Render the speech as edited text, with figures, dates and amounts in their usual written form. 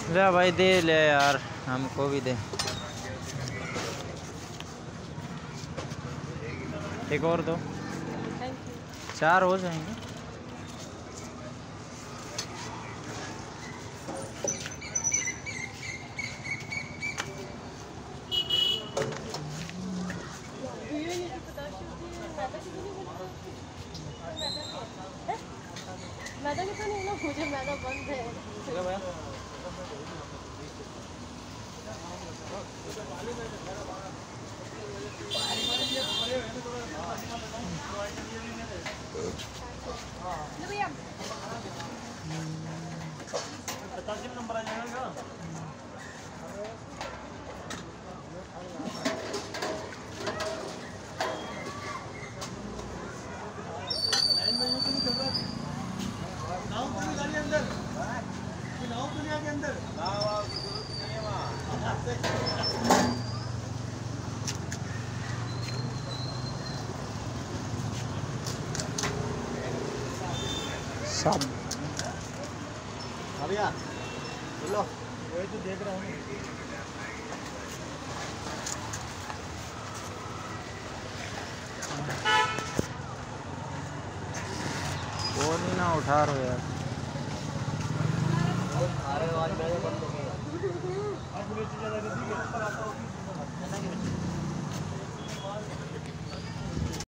जा भाई दे ले यार, हमको भी दे। एक और दो, 4 हो जाएंगे। मैदा भी तो नहीं ना, मुझे मैदा बंद है। नंबर आ जाएगा। सब भैया बोलो, वही तो देख रहा हूँ। फोन ही ना उठा रहे यार। अरे आज मेरे बंद हो गया। अब